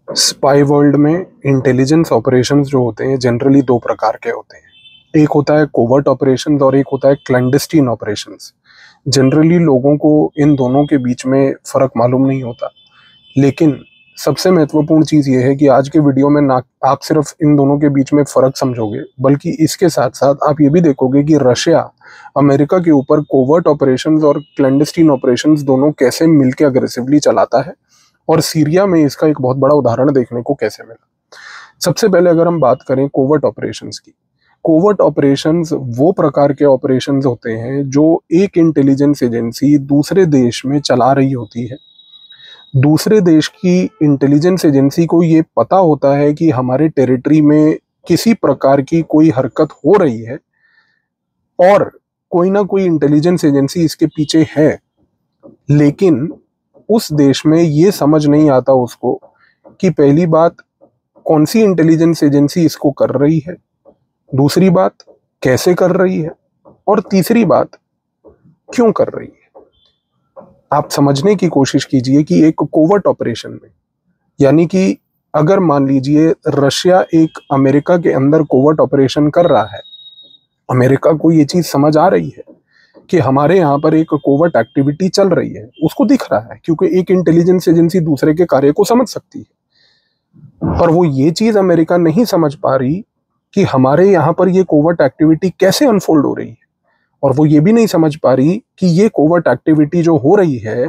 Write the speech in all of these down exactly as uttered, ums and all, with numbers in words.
Spy world में intelligence operations जो होते हैं जनरली दो प्रकार के होते हैं। एक होता है कोवर्ट ऑपरेशंस और एक होता है क्लैंडस्टीन ऑपरेशंस। जनरली लोगों को इन दोनों के बीच में फ़र्क मालूम नहीं होता, लेकिन सबसे महत्वपूर्ण चीज़ ये है कि आज के वीडियो में ना आप सिर्फ इन दोनों के बीच में फ़र्क समझोगे, बल्कि इसके साथ साथ आप ये भी देखोगे कि रशिया अमेरिका के ऊपर कोवर्ट ऑपरेशंस और क्लैंडस्टीन ऑपरेशंस दोनों कैसे मिलकर अग्रेसिवली चलाता है, और सीरिया में इसका एक बहुत बड़ा उदाहरण देखने को कैसे मिला। सबसे पहले अगर हम बात करें कोवर्ट ऑपरेशंस की, कोवर्ट ऑपरेशंस वो प्रकार के ऑपरेशंस होते हैं जो एक इंटेलिजेंस एजेंसी दूसरे देश में चला रही होती है। दूसरे देश की इंटेलिजेंस एजेंसी को ये पता होता है कि हमारे टेरिटरी में किसी प्रकार की कोई हरकत हो रही है और कोई ना कोई इंटेलिजेंस एजेंसी इसके पीछे है, लेकिन उस देश में ये समझ नहीं आता उसको कि पहली बात कौन सी इंटेलिजेंस एजेंसी इसको कर रही है, दूसरी बात कैसे कर रही है, और तीसरी बात क्यों कर रही है। आप समझने की कोशिश कीजिए कि एक कोवर्ट ऑपरेशन में, यानी कि अगर मान लीजिए रशिया एक अमेरिका के अंदर कोवर्ट ऑपरेशन कर रहा है, अमेरिका को ये चीज समझ आ रही है कि हमारे यहाँ पर एक कोवर्ट एक्टिविटी चल रही है, उसको दिख रहा है क्योंकि एक इंटेलिजेंस एजेंसी दूसरे के कार्य को समझ सकती है। पर वो ये चीज अमेरिका नहीं समझ पा रही कि हमारे यहाँ पर ये कोवर्ट एक्टिविटी कैसे अनफोल्ड हो रही है, और वो ये भी नहीं समझ पा रही कि ये कोवर्ट एक्टिविटी जो हो रही है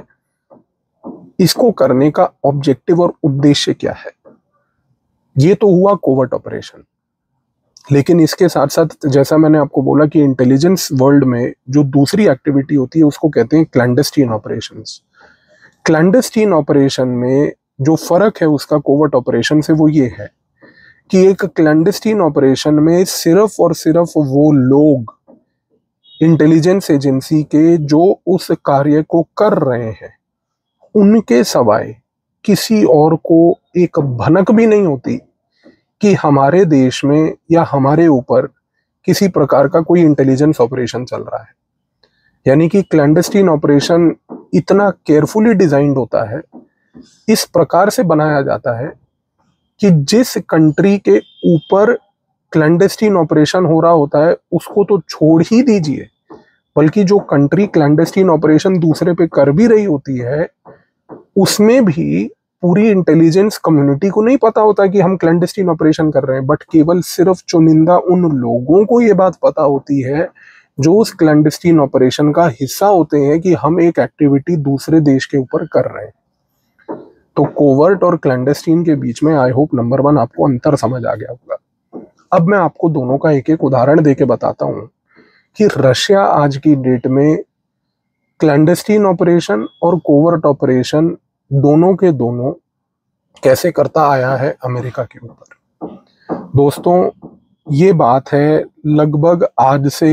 इसको करने का ऑब्जेक्टिव और उद्देश्य क्या है। ये तो हुआ कोवर्ट ऑपरेशन, लेकिन इसके साथ साथ जैसा मैंने आपको बोला कि इंटेलिजेंस वर्ल्ड में जो दूसरी एक्टिविटी होती है उसको कहते हैं क्लैंडस्टीन ऑपरेशंस। क्लैंडस्टीन ऑपरेशन में जो फर्क है उसका कोवर्ट ऑपरेशन से वो ये है कि एक क्लैंडस्टीन ऑपरेशन में सिर्फ और सिर्फ वो लोग इंटेलिजेंस एजेंसी के जो उस कार्य को कर रहे हैं उनके सवाए किसी और को एक भनक भी नहीं होती कि हमारे देश में या हमारे ऊपर किसी प्रकार का कोई इंटेलिजेंस ऑपरेशन चल रहा है। यानी कि क्लैंडस्टीन ऑपरेशन इतना केयरफुली डिजाइंड होता है, इस प्रकार से बनाया जाता है कि जिस कंट्री के ऊपर क्लैंडस्टीन ऑपरेशन हो रहा होता है उसको तो छोड़ ही दीजिए, बल्कि जो कंट्री क्लैंडस्टीन ऑपरेशन दूसरे पे कर भी रही होती है उसमें भी पूरी इंटेलिजेंस कम्युनिटी को नहीं पता होता कि हम क्लैंडस्टीन ऑपरेशन कर रहे हैं, बट केवल सिर्फ चुनिंदा उन लोगों को ये बात पता होती है जो उस क्लैंडस्टीन ऑपरेशन का हिस्सा होते हैं कि हम एक एक्टिविटी दूसरे देश के ऊपर कर रहे हैं। तो कोवर्ट और क्लैंडस्टीन के बीच में आई होप नंबर वन आपको अंतर समझ आ गया होगा। अब मैं आपको दोनों का एक एक उदाहरण देके बताता हूं कि रशिया आज की डेट में क्लैंडस्टीन ऑपरेशन और कोवर्ट ऑपरेशन दोनों के दोनों कैसे करता आया है अमेरिका के ऊपर। दोस्तों, ये बात है लगभग आज से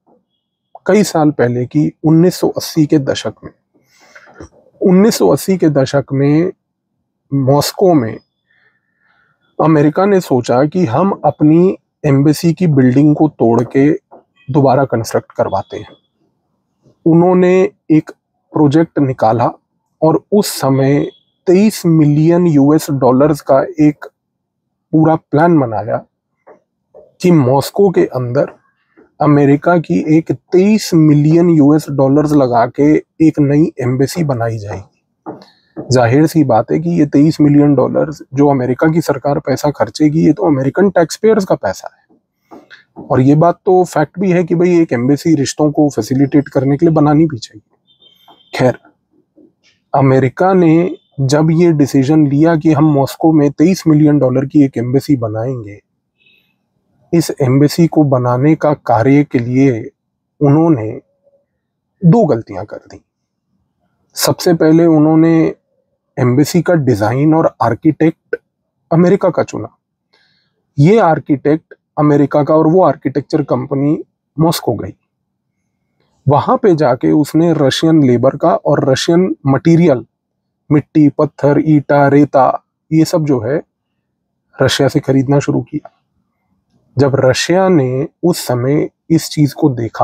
कई साल पहले की उन्नीस सौ अस्सी के दशक में। उन्नीस सौ अस्सी के दशक में मॉस्को में अमेरिका ने सोचा कि हम अपनी एम्बेसी की बिल्डिंग को तोड़ के दोबारा कंस्ट्रक्ट करवाते हैं। उन्होंने एक प्रोजेक्ट निकाला और उस समय तेईस मिलियन यूएस डॉलर्स का एक पूरा प्लान बनाया कि मॉस्को के अंदर अमेरिका की एक तेईस मिलियन यूएस डॉलर्स लगा के एक नई एम्बेसी बनाई जाएगी। जाहिर सी बात है कि ये तेईस मिलियन डॉलर्स जो अमेरिका की सरकार पैसा खर्चेगी ये तो अमेरिकन टैक्स पेयर्स का पैसा है, और ये बात तो फैक्ट भी है कि भाई एक एम्बेसी रिश्तों को फैसिलिटेट करने के लिए बनानी भी चाहिए। खैर, अमेरिका ने जब ये डिसीजन लिया कि हम मॉस्को में तेईस मिलियन डॉलर की एक एम्बेसी बनाएंगे, इस एम्बेसी को बनाने का कार्य के लिए उन्होंने दो गलतियां कर दी। सबसे पहले उन्होंने एम्बेसी का डिजाइन और आर्किटेक्ट अमेरिका का चुना। ये आर्किटेक्ट अमेरिका का और वो आर्किटेक्चर कंपनी मॉस्को गई। वहां पे जाके उसने रशियन लेबर का और रशियन मटेरियल, मिट्टी, पत्थर, ईटा, रेता, ये सब जो है रशिया से खरीदना शुरू किया। जब रशिया ने उस समय इस चीज को देखा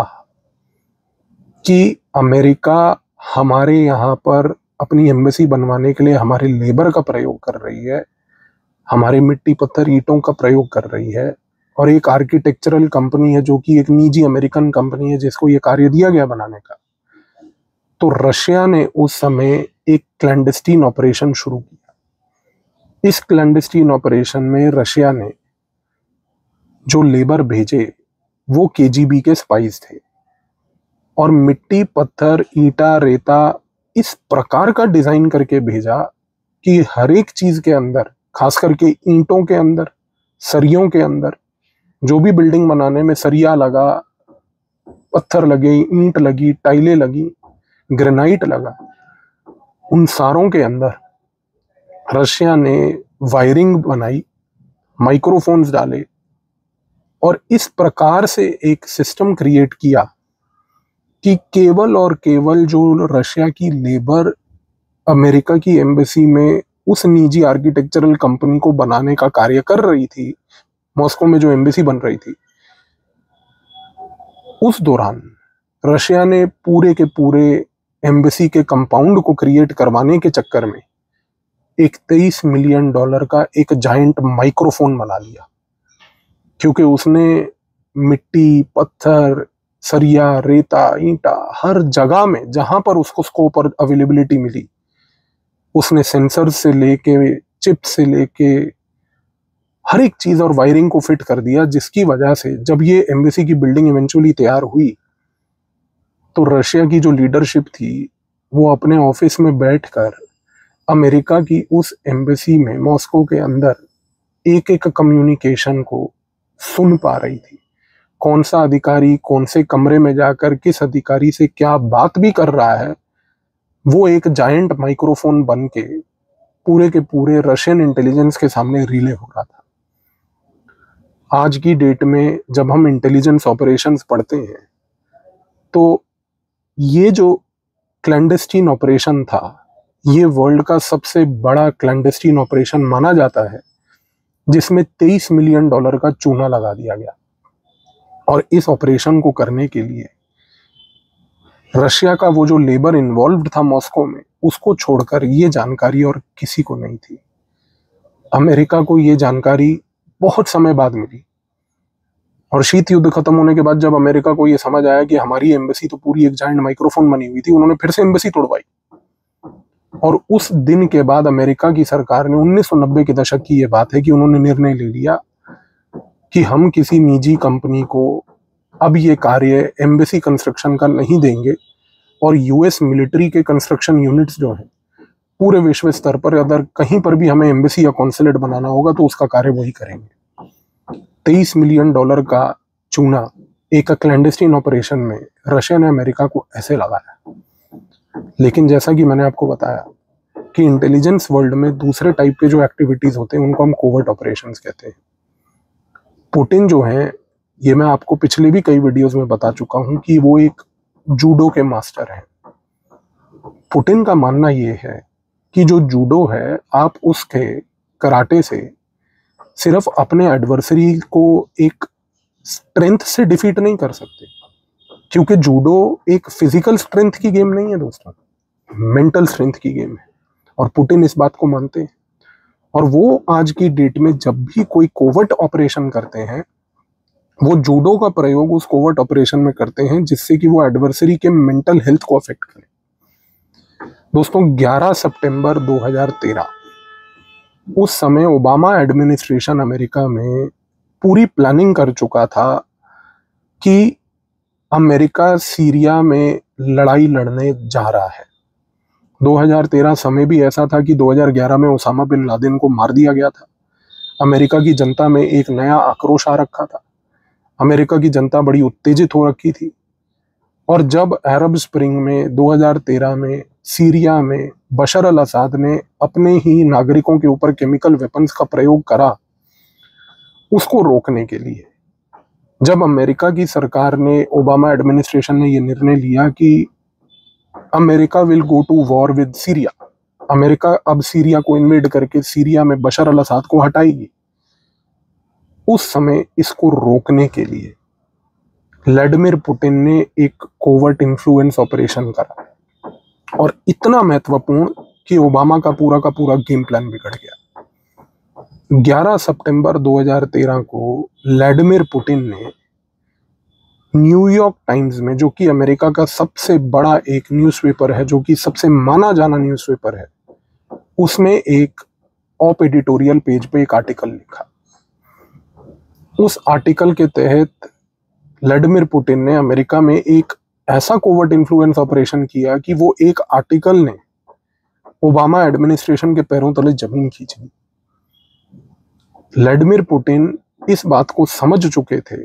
कि अमेरिका हमारे यहाँ पर अपनी एम्बेसी बनवाने के लिए हमारे लेबर का प्रयोग कर रही है, हमारे मिट्टी पत्थर ईंटों का प्रयोग कर रही है, और एक आर्किटेक्चरल कंपनी है जो कि एक निजी अमेरिकन कंपनी है जिसको ये कार्य दिया गया बनाने का। तो रशिया ने उस समय एक क्लैंडस्टीन ऑपरेशन शुरू किया। इस क्लैंडस्टीन ऑपरेशन में रशिया ने जो लेबर भेजे वो केजीबी के स्पाइस थे, और मिट्टी पत्थर ईटा रेता इस प्रकार का डिजाइन करके भेजा कि हर एक चीज के अंदर, खास करके ईंटों के अंदर, सरियों के अंदर, जो भी बिल्डिंग बनाने में सरिया लगा, पत्थर लगे, ईंट लगी, टाइलें लगी, ग्रेनाइट लगा, उन सारों के अंदर रशिया ने वायरिंग बनाई, माइक्रोफोन्स डाले, और इस प्रकार से एक सिस्टम क्रिएट किया कि केवल और केवल जो रशिया की लेबर अमेरिका की एम्बेसी में उस निजी आर्किटेक्चरल कंपनी को बनाने का कार्य कर रही थी, मॉस्को में जो एम्बेसी बन रही थी, उस दौरान रशिया ने पूरे के पूरे एम्बेसी के कंपाउंड को क्रिएट करवाने के चक्कर में एक तेईस मिलियन डॉलर का एक जायंट माइक्रोफोन बना लिया, क्योंकि उसने मिट्टी पत्थर सरिया रेता ईंटा हर जगह में जहां पर उसको स्कोप और अवेलेबिलिटी मिली, उसने सेंसर से लेके चिप से लेके हर एक चीज और वायरिंग को फिट कर दिया, जिसकी वजह से जब ये एम्बेसी की बिल्डिंग इवेंचुअली तैयार हुई तो रशिया की जो लीडरशिप थी वो अपने ऑफिस में बैठकर अमेरिका की उस एम्बेसी में मॉस्को के अंदर एक एक कम्युनिकेशन को सुन पा रही थी। कौन सा अधिकारी कौन से कमरे में जाकर किस अधिकारी से क्या बात भी कर रहा है, वो एक जायंट माइक्रोफोन बन के पूरे के पूरे रशियन इंटेलिजेंस के सामने रिले हो रहा था। आज की डेट में जब हम इंटेलिजेंस ऑपरेशंस पढ़ते हैं तो ये जो क्लैंडस्टीन ऑपरेशन था, ये वर्ल्ड का सबसे बड़ा क्लैंडस्टीन ऑपरेशन माना जाता है, जिसमें तेईस मिलियन डॉलर का चूना लगा दिया गया। और इस ऑपरेशन को करने के लिए रशिया का वो जो लेबर इन्वॉल्व्ड था मॉस्को में, उसको छोड़कर ये जानकारी और किसी को नहीं थी। अमेरिका को ये जानकारी बहुत समय बाद मिली, और शीत युद्ध खत्म होने के बाद जब अमेरिका को ये समझ आया कि हमारी एम्बेसी तो पूरी एक जायंट माइक्रोफोन बनी हुई थी, उन्होंने फिर से एम्बेसी तोड़वाई। और उस दिन के बाद अमेरिका की सरकार ने, उन्नीस सौ नब्बे के दशक की ये बात है, कि उन्होंने निर्णय ले लिया कि हम किसी निजी कंपनी को अब ये कार्य एम्बेसी कंस्ट्रक्शन का नहीं देंगे, और यूएस मिलिट्री के कंस्ट्रक्शन यूनिट्स जो हैं पूरे विश्व स्तर पर अगर कहीं पर भी हमें एम्बेसी या कॉन्सुलेट बनाना होगा तो उसका कार्य वही करेंगे। तेईस मिलियन डॉलर का चूना एक क्लैंडस्टीन ऑपरेशन में रशिया ने अमेरिका को ऐसे लगाया। लेकिन जैसा कि मैंने आपको बताया कि इंटेलिजेंस वर्ल्ड में दूसरे टाइप के जो एक्टिविटीज होते हैं उनको हम कोवर्ट ऑपरेशंस कहते हैं। पुतिन जो है, ये मैं आपको पिछले भी कई वीडियोस में बता चुका हूं कि वो एक जूडो के मास्टर हैं। पुतिन का मानना ये है कि जो जूडो है, आप उसके कराटे से सिर्फ अपने एडवर्सरी को एक स्ट्रेंथ से डिफीट नहीं कर सकते, क्योंकि जूडो एक फिजिकल स्ट्रेंथ की गेम नहीं है दोस्तों, मेंटल स्ट्रेंथ की गेम है। और पुतिन इस बात को मानते हैं, और वो आज की डेट में जब भी कोई कोवर्ट ऑपरेशन करते हैं, वो जूडो का प्रयोग उस कोवर्ट ऑपरेशन में करते हैं, जिससे कि वो एडवर्सरी के मेंटल हेल्थ को अफेक्ट करे। दोस्तों, ग्यारह सितंबर दो हज़ार तेरह, उस समय ओबामा एडमिनिस्ट्रेशन अमेरिका में पूरी प्लानिंग कर चुका था कि अमेरिका सीरिया में लड़ाई लड़ने जा रहा है। दो हज़ार तेरह समय भी ऐसा था कि दो हज़ार ग्यारह में ओसामा बिन लादेन को मार दिया गया था। अमेरिका की जनता में एक नया आक्रोश आ रखा था, अमेरिका की जनता बड़ी उत्तेजित हो रखी थी। और जब अरब स्प्रिंग में दो हज़ार तेरह में सीरिया में बशर अल असद ने अपने ही नागरिकों के ऊपर केमिकल वेपन्स का प्रयोग करा, उसको रोकने के लिए जब अमेरिका की सरकार ने, ओबामा एडमिनिस्ट्रेशन ने यह निर्णय लिया कि America will go to war with Syria, America अब सीरिया को इन्वेड करके सीरिया में बशर अल असद को हटाएगी, उस समय इसको रोकने के लिए व्लादिमीर पुतिन ने एक कोवर्ट इन्फ्लुएंस ऑपरेशन करा, और इतना महत्वपूर्ण कि ओबामा का पूरा का पूरा गेम प्लान बिगड़ गया। ग्यारह सितंबर दो हज़ार तेरह को व्लादिमीर पुतिन ने न्यूयॉर्क टाइम्स में, जो कि अमेरिका का सबसे बड़ा एक न्यूज़पेपर है, जो कि सबसे माना जाना न्यूज़पेपर है, उसमें एक ऑप एडिटोरियल पेज पे एक आर्टिकल लिखा। उस आर्टिकल के तहत व्लादिमीर पुतिन ने अमेरिका में एक ऐसा कोवर्ट इन्फ्लुएंस ऑपरेशन किया कि वो एक आर्टिकल ने ओबामा एडमिनिस्ट्रेशन के पैरों तले जमीन खींच दी। व्लादिमीर पुतिन इस बात को समझ चुके थे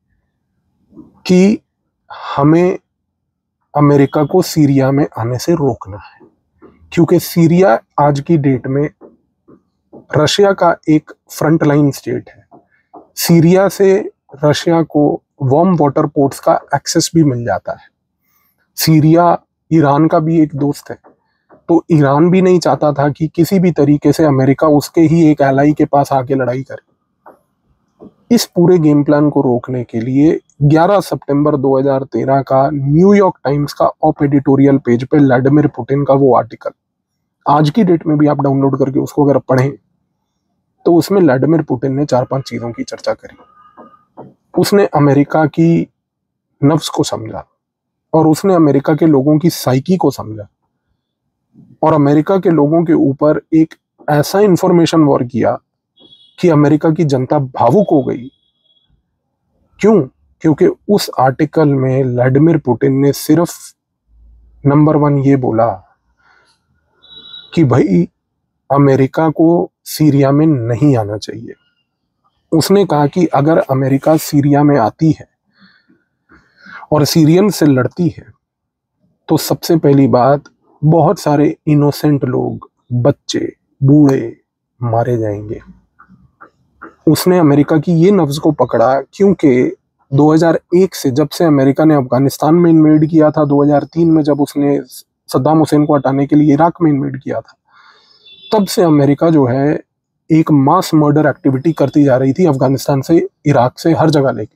कि हमें अमेरिका को सीरिया में आने से रोकना है, क्योंकि सीरिया आज की डेट में रशिया का एक फ्रंट लाइन स्टेट है। सीरिया से रशिया को वार्म वाटर पोर्ट्स का एक्सेस भी मिल जाता है। सीरिया ईरान का भी एक दोस्त है, तो ईरान भी नहीं चाहता था कि किसी भी तरीके से अमेरिका उसके ही एक एलाई के पास आके लड़ाई करे। इस पूरे गेम प्लान को रोकने के लिए ग्यारह सितंबर दो हज़ार तेरह का न्यूयॉर्क टाइम्स का ऑप एडिटोरियल पेज पे व्लादिमीर पुतिन का वो आर्टिकल, आज की डेट में भी आप डाउनलोड करके उसको अगर पढ़ें तो उसमें व्लादिमीर पुतिन ने चार पांच चीजों की चर्चा करी। उसने अमेरिका की नफ्स को समझा और उसने अमेरिका के लोगों की साइकी को समझा और अमेरिका के लोगों के ऊपर एक ऐसा इंफॉर्मेशन वॉर किया कि अमेरिका की जनता भावुक हो गई। क्यों? क्योंकि उस आर्टिकल में व्लादिमीर पुतिन ने सिर्फ नंबर वन ये बोला कि भाई अमेरिका को सीरिया में नहीं आना चाहिए। उसने कहा कि अगर अमेरिका सीरिया में आती है और सीरियन से लड़ती है तो सबसे पहली बात, बहुत सारे इनोसेंट लोग, बच्चे, बूढ़े मारे जाएंगे। उसने अमेरिका की ये नब्ज को पकड़ा, क्योंकि दो हज़ार एक से, जब से अमेरिका ने अफगानिस्तान में इन्वेड किया था, दो हज़ार तीन में जब उसने सद्दाम हुसैन को हटाने के लिए इराक में इन्वेड किया था, तब से अमेरिका जो है एक मास मर्डर एक्टिविटी करती जा रही थी अफगानिस्तान से, इराक से, हर जगह लेके।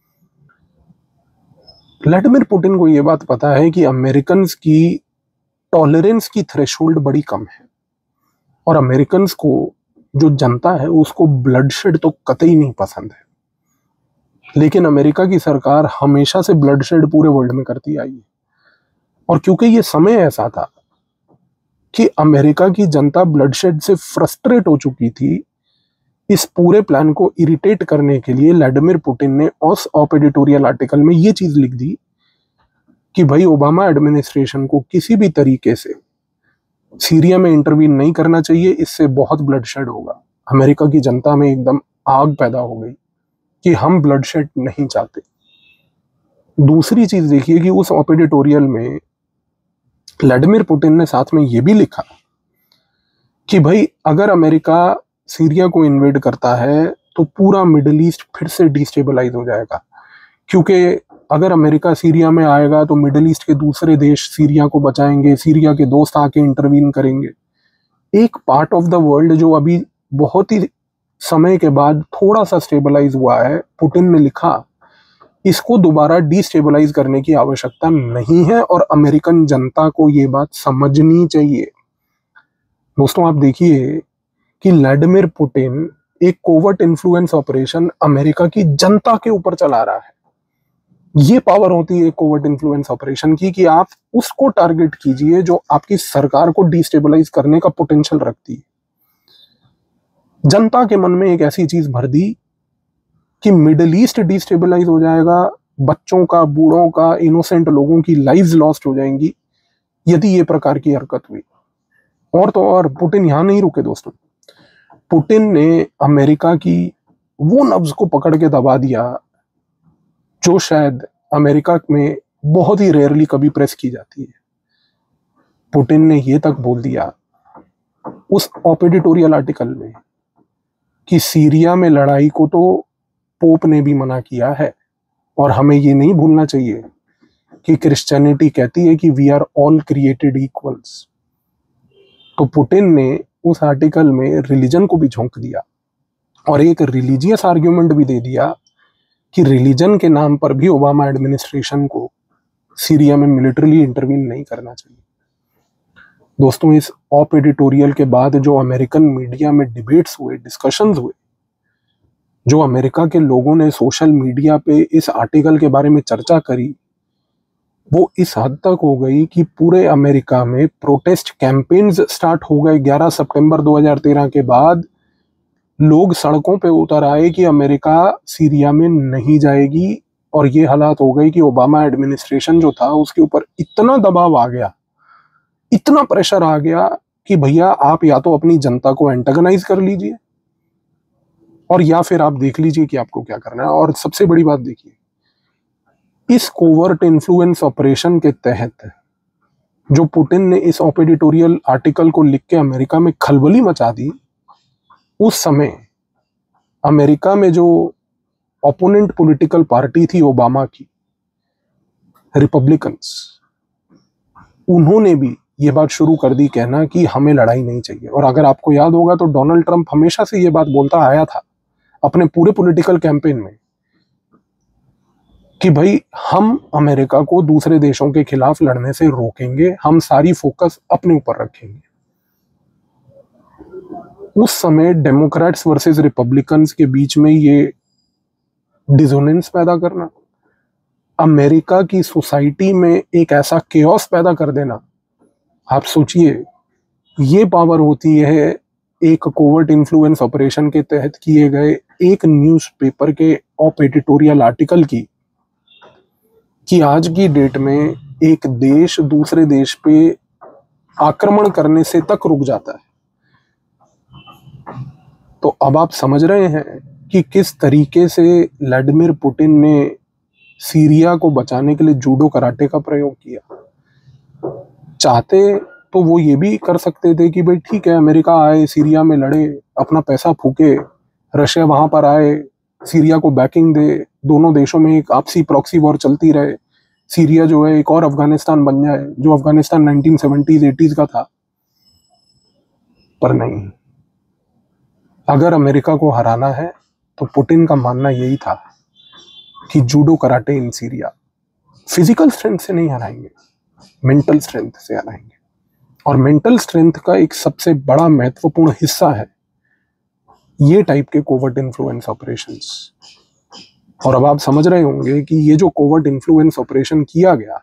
व्लादिमीर पुतिन को यह बात पता है कि अमेरिकन की टॉलरेंस की थ्रेशोल्ड बड़ी कम है और अमेरिकन को, जो जनता है, उसको ब्लडशेड तो कतई नहीं पसंद है। लेकिन अमेरिका की सरकार हमेशा से ब्लडशेड पूरे वर्ल्ड में करती आई है और क्योंकि ये समय ऐसा था कि अमेरिका की जनता ब्लडशेड से फ्रस्ट्रेट हो चुकी थी, इस पूरे प्लान को इरिटेट करने के लिए व्लादिमीर पुतिन ने उस ऑप एडिटोरियल आर्टिकल में ये चीज लिख दी कि भाई ओबामा एडमिनिस्ट्रेशन को किसी भी तरीके से सीरिया में इंटरवीन नहीं करना चाहिए, इससे बहुत ब्लडशेड होगा। अमेरिका की जनता में एकदम आग पैदा हो गई कि हम ब्लडशेड नहीं चाहते। दूसरी चीज देखिए कि उस ऑप एडिटोरियल में व्लादिमीर पुतिन ने साथ में यह भी लिखा कि भाई अगर अमेरिका सीरिया को इन्वेड करता है तो पूरा मिडिल ईस्ट फिर से डिस्टेबलाइज हो जाएगा, क्योंकि अगर अमेरिका सीरिया में आएगा तो मिडिल ईस्ट के दूसरे देश सीरिया को बचाएंगे, सीरिया के दोस्त आके इंटरवीन करेंगे। एक पार्ट ऑफ द वर्ल्ड जो अभी बहुत ही समय के बाद थोड़ा सा स्टेबलाइज हुआ है, पुतिन ने लिखा, इसको दोबारा डिस्टेबलाइज करने की आवश्यकता नहीं है और अमेरिकन जनता को ये बात समझनी चाहिए। दोस्तों, आप देखिए कि व्लादिमीर पुतिन एक कोवर्ट इन्फ्लुएंस ऑपरेशन अमेरिका की जनता के ऊपर चला रहा है। ये पावर होती है कोवर्ट इन्फ्लुएंस ऑपरेशन की कि आप उसको टारगेट कीजिए जो आपकी सरकार को डिस्टेबलाइज करने का पोटेंशियल रखती है। जनता के मन में एक ऐसी चीज भर दी कि मिडिल ईस्ट डिस्टेबलाइज हो जाएगा, बच्चों का, बूढ़ों का, इनोसेंट लोगों की लाइव्स लॉस्ट हो जाएंगी यदि ये प्रकार की हरकत हुई। और तो और पुतिन यहां नहीं रुके दोस्तों, पुतिन ने अमेरिका की वो नब्ज को पकड़ के दबा दिया जो शायद अमेरिका में बहुत ही रेयरली कभी प्रेस की जाती है। पुतिन ने ये तक बोल दिया उस ऑप एडिटोरियल आर्टिकल में कि सीरिया में लड़ाई को तो पोप ने भी मना किया है और हमें ये नहीं भूलना चाहिए कि क्रिश्चियनिटी कहती है कि we are all created equals. तो पुतिन ने उस आर्टिकल में रिलीजन को भी झोंक दिया और एक रिलीजियस आर्ग्यूमेंट भी दे दिया कि रिलीजन के नाम पर भी ओबामा एडमिनिस्ट्रेशन को सीरिया में मिलिट्रीली इंटरवीन नहीं करना चाहिए। दोस्तों, इस ऑप एडिटोरियल के बाद जो अमेरिकन मीडिया में डिबेट्स हुए, डिस्कशंस हुए, जो अमेरिका के लोगों ने सोशल मीडिया पे इस आर्टिकल के बारे में चर्चा करी, वो इस हद तक हो गई कि पूरे अमेरिका में प्रोटेस्ट कैंपेन्स स्टार्ट हो गए। ग्यारह सितंबर दो हज़ार तेरह के बाद लोग सड़कों पे उतर आए कि अमेरिका सीरिया में नहीं जाएगी, और ये हालात हो गई कि ओबामा एडमिनिस्ट्रेशन जो था उसके ऊपर इतना दबाव आ गया, इतना प्रेशर आ गया कि भैया आप या तो अपनी जनता को एंटागनाइज कर लीजिए और या फिर आप देख लीजिए कि आपको क्या करना है। और सबसे बड़ी बात देखिए, इस कोवर्ट इन्फ्लुएंस ऑपरेशन के तहत जो पुतिन ने इस ऑप एडिटोरियल आर्टिकल को लिख के अमेरिका में खलबली मचा दी, उस समय अमेरिका में जो ओपोनेंट पॉलिटिकल पार्टी थी ओबामा की, रिपब्लिकन्स, उन्होंने भी ये बात शुरू कर दी कहना कि हमें लड़ाई नहीं चाहिए। और अगर आपको याद होगा तो डोनाल्ड ट्रंप हमेशा से ये बात बोलता आया था अपने पूरे पॉलिटिकल कैंपेन में कि भाई हम अमेरिका को दूसरे देशों के खिलाफ लड़ने से रोकेंगे, हम सारी फोकस अपने ऊपर रखेंगे। उस समय डेमोक्रेट्स वर्सेस रिपब्लिकन्स के बीच में ये डिसोनेंस पैदा करना, अमेरिका की सोसाइटी में एक ऐसा केओस पैदा कर देना, आप सोचिए ये पावर होती है एक कोवर्ट इन्फ्लुएंस ऑपरेशन के तहत किए गए एक न्यूज़पेपर के ऑप एडिटोरियल आर्टिकल की, कि आज की डेट में एक देश दूसरे देश पे आक्रमण करने से तक रुक जाता है। तो अब आप समझ रहे हैं कि किस तरीके से व्लादिमीर पुतिन ने सीरिया को बचाने के लिए जूडो कराटे का प्रयोग किया। चाहते तो वो ये भी कर सकते थे कि भाई ठीक है, अमेरिका आए, सीरिया में लड़े, अपना पैसा फूके, रशिया वहां पर आए, सीरिया को बैकिंग दे, दोनों देशों में एक आपसी प्रॉक्सी वॉर चलती रहे, सीरिया जो है एक और अफगानिस्तान बन जाए, जो अफगानिस्तान नाइनटीन सेवेंटीज़ एटीज़ का था। पर नहीं, अगर अमेरिका को हराना है तो पुतिन का मानना यही था कि judo karate in Syria physical strength से नहीं हराएंगे, मेंटल स्ट्रेंथ से हराएंगे। और मेंटल स्ट्रेंथ का एक सबसे बड़ा महत्वपूर्ण हिस्सा है ये टाइप के कोवर्ट इन्फ्लुएंस ऑपरेशंस। और अब आप समझ रहे होंगे कि ये जो कोवर्ट इन्फ्लुएंस ऑपरेशन किया गया,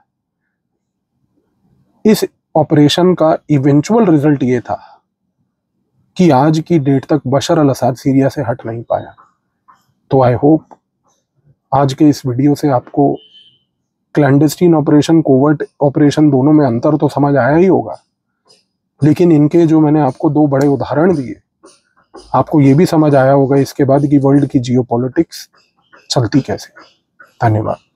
इस ऑपरेशन का इवेंचुअल रिजल्ट ये था कि आज की डेट तक बशर अल असद सीरिया से हट नहीं पाया। तो आई होप आज के इस वीडियो से आपको क्लैंडस्टीन ऑपरेशन, कोवर्ट ऑपरेशन दोनों में अंतर तो समझ आया ही होगा, लेकिन इनके जो मैंने आपको दो बड़े उदाहरण दिए, आपको ये भी समझ आया होगा इसके बाद कि वर्ल्ड की जियोपॉलिटिक्स चलती कैसे। धन्यवाद।